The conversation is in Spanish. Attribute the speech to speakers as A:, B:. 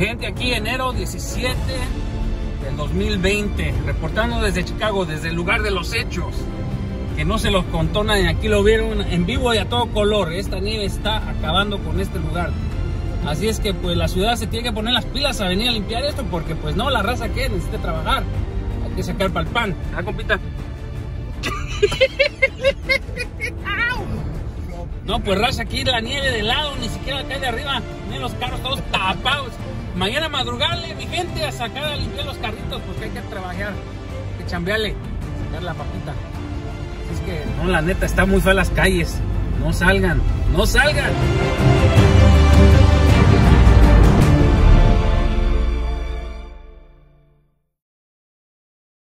A: gente, aquí enero 17 del 2020, reportando desde Chicago, desde el lugar de los hechos, que no se los contó nadie. Aquí lo vieron en vivo y a todo color. Esta nieve está acabando con este lugar. Así es que pues la ciudad se tiene que poner las pilas a venir a limpiar esto, porque pues no, la raza que necesita trabajar, hay que sacar para el pan. ¿Ah, compita? No, pues raza, aquí la nieve de lado, ni siquiera cae de arriba. Miren los carros todos tapados. Mañana madrugarle, mi gente, a sacar a limpiar los carritos, porque hay que trabajar, hay que chambearle, sacar la papita. Así es que, no, la neta, está muy fea las calles. No salgan, no salgan.